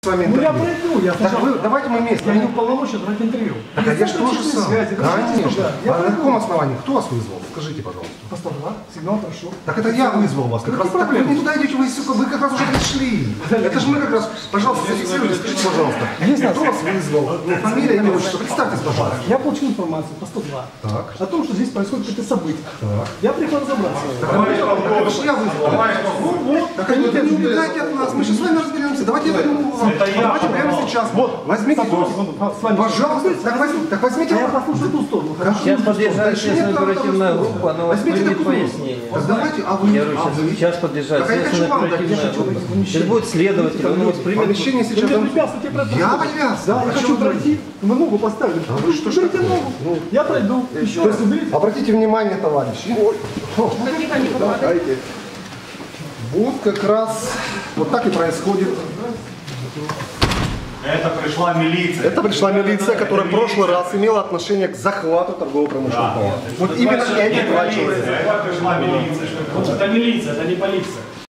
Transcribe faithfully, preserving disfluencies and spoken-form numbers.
вами Ну я интервью. пройду, я Так сначала... вы, давайте мы вместе. Я не уполномочен брать интервью. Так, а я же тоже Есть сам. связи, вы знаете, Конечно. что, да. Я А на пройду. каком основании? Кто вас вызвал? Скажите, пожалуйста. По сто два, сигнал прошел. Так это я вызвал вас. Как Какие раз, так вы проблемы? не туда идете, вы, сука, вы как раз уже пришли. Это же мы как раз, пожалуйста, зафиксируйте, скажите, пожалуйста. Есть Кто вас вызвал? Ну, фамилия, имя, отчество. Представьтесь, пожалуйста. Я получил информацию по сто два Так. о том, что здесь происходит какие-то события. Так. Я приехал разобраться. Так это же я вызвал. Ну вот, Так они не убегайте от нас, мы сейчас с вами разберемся. Давайте я возьму вам. Давайте прямо сейчас. Вот, возьмите. с вами. Пожалуйста, так возьмите. Так возьмите. А я послушаю ту сторону. хорошо? Сейчас подъезжает Дальше нет следственная права оперативная того группа, она вас Возьмите примет документ. пояснение. Так давайте, а вы? Я говорю, а сейчас, вы? сейчас подъезжает Так я хочу следственная вам дать, я оперативная хочу группа. помещение. Сейчас будет следователь, он вас примет. Помещение Вы сейчас. мне препятствуете пройти. Я препятствую. Да, я А хочу что вы пройти. Вы ногу поставили. А вы что ж Уберите такое? ногу. Ну, Я пройду. Еще раз уберите. Обратите внимание, товарищи. Ой. Давайте. Вот как раз вот так и происходит. Это пришла милиция. Это пришла милиция, которая в прошлый раз имела отношение к захвату торгово-промышленного товара. Вот именно эти два человека. Это пришла милиция. Вот это милиция, это не полиция.